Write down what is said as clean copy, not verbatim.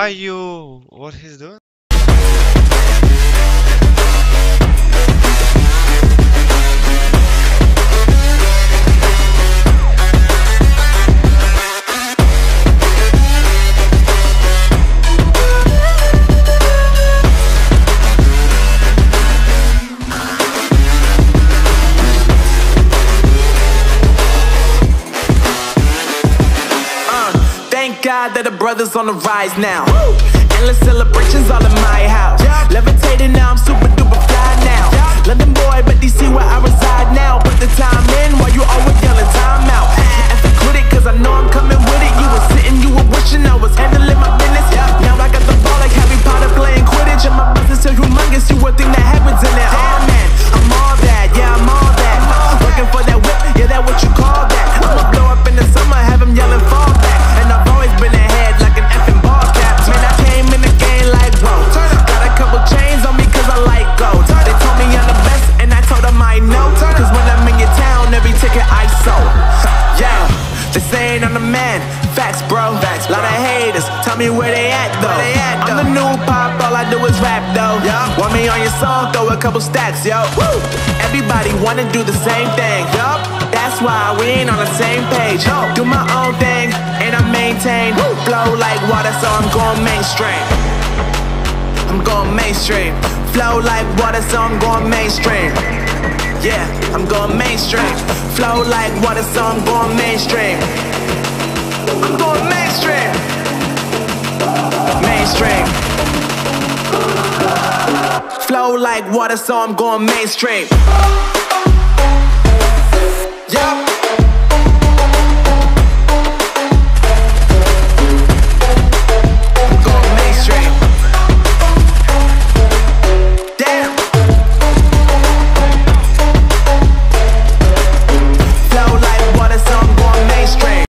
Why you... what he's doing? Thank God that the brothers on the rise now. Endless celebrations all in my house. Levitating now, I'm super duper fly now. London boy, but DC where I reside now. Put the time in while you always yelling time out. And to quit it, cause I know I'm coming with it. You were sitting, you were wishing I was handling my business. Now I got the ball like Harry Potter playing Quidditch. And my business is humongous, you would think that happens in it. Oh man, I'm all that, yeah, I'm all that. Looking for that whip, yeah, that what you call that. I'ma blow up in the summer, have them yelling fall back. And I've always been ahead like an effing ball cap. Man, I came in the game like, whoa. Got a couple chains on me cause I like gold. They told me I'm the best and I told them I know. Cause when I'm in your town, every ticket I sold. Yeah, they saying I'm the man. Facts, bro. Lot of haters, tell me where they at though. I'm the new pop, all I do is rap though. Want me on your song, throw a couple stacks, yo. Woo! Everybody wanna do the same thing, yup. That's why we ain't on the same page. Do my own thing, and I maintain. Flow like water, so I'm going mainstream. I'm going mainstream. Flow like water, so I'm going mainstream. Yeah, I'm going mainstream. Flow like water, so I'm going mainstream. I'm going mainstream. Mainstream. Flow like water, so I'm going mainstream.